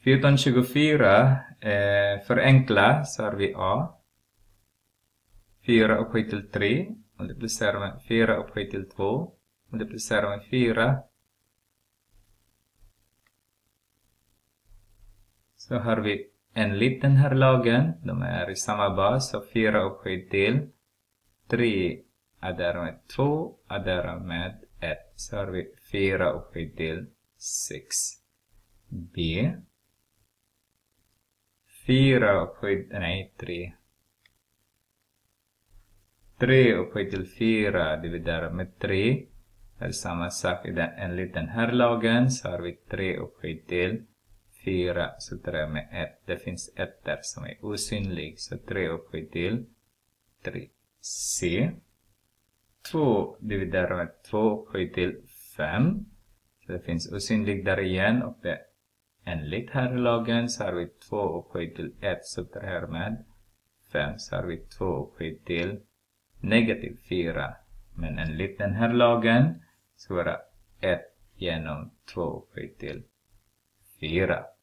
1424 förenkla så har vi A. 4 upphöjt till 3 multiplicerar med 4 upphöjt till 2 multiplicerar med 4. Så har vi enligt den här lagen, de är i samma bas, så 4 upphöjt till 3 adderar med 2 adderar med 1. Så har vi 4 upphöjt till 6. B. 4 upphöjt, nej 3. 3 upphöjt till 4 dividerar med 3. Det är samma sak enligt den här lagen, så har vi 3 upphöjt till 4 så 3 med 1. Det finns 1 där som är osynlig, så 3 upphöjt till 3. C. 2 dividerar med 2 upphöjt till 5. Så det finns osynlig där igen, och det enligt här lagen så har vi 2 upphöjt till 1 så det här med 5, så har vi 2 upphöjt till negativ 4. Men enligt den här lagen så är det 1 genom 2 upphöjt till 4.